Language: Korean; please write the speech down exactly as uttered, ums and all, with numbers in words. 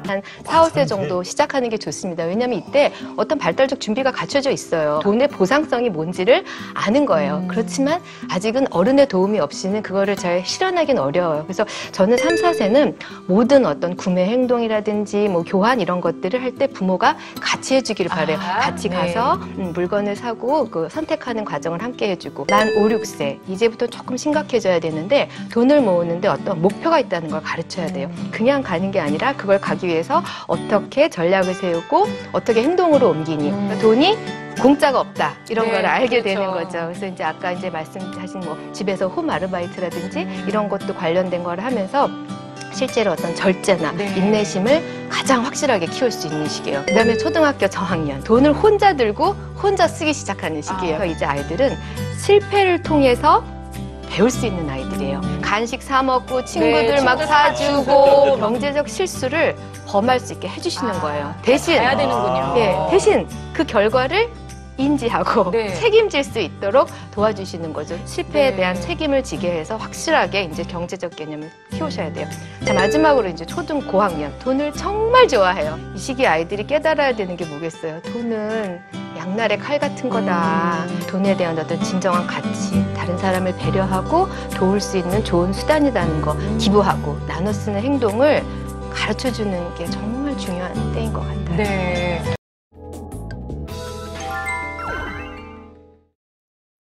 한 사, 오 세 정도 시작하는 게 좋습니다. 왜냐하면 이때 어떤 발달적 준비가 갖춰져 있어요. 돈의 보상성이 뭔지를 아는 거예요. 음. 그렇지만 아직은 어른의 도움이 없이는 그거를 잘 실현하기는 어려워요. 그래서 저는 삼, 사 세는 모든 어떤 구매 행동이라든지 뭐 교환 이런 것들을 할 때 부모가 같이 해주기를 바래요. 아, 같이 네. 가서 음, 물건을 사고 그 선택하는 과정을 함께 해주고 만 오, 육 세 이제부터 조금 심각해져야 되는데 돈을 모으는데 어떤 목표가 있다는 걸 가르쳐야 돼요. 그냥 가는 게 아니라 그걸 가기 위해서 어떻게 전략을 세우고 어떻게 행동으로 옮기니 음. 돈이 공짜가 없다 이런 네, 걸 알게 그렇죠. 되는 거죠. 그래서 이제 아까 이제 말씀하신 뭐 집에서 홈 아르바이트라든지 음. 이런 것도 관련된 걸 하면서 실제로 어떤 절제나 네. 인내심을 가장 확실하게 키울 수 있는 시기예요. 그다음에 초등학교 저학년 돈을 혼자 들고 혼자 쓰기 시작하는 시기예요. 아. 이제 아이들은 실패를 통해서 배울 수 있는 아이들이에요. 간식 사 먹고 친구들 네, 막 친구들 사주고 사주고. 경제적 실수를 범할 수 있게 해주시는 아, 거예요. 대신 가야 되는군요. 예, 대신 그 결과를 인지하고 네. 책임질 수 있도록 도와주시는 거죠. 실패에 네. 대한 책임을 지게 해서 확실하게 이제 경제적 개념을 키우셔야 돼요. 자, 마지막으로 이제 초등 고학년. 돈을 정말 좋아해요. 이 시기 아이들이 깨달아야 되는 게 뭐겠어요? 돈은 양날의 칼 같은 거다. 음. 돈에 대한 어떤 진정한 가치, 다른 사람을 배려하고 도울 수 있는 좋은 수단이라는 거, 기부하고 나눠 쓰는 행동을 가르쳐 주는 게 정말 중요한 때인 것 같아요. 네.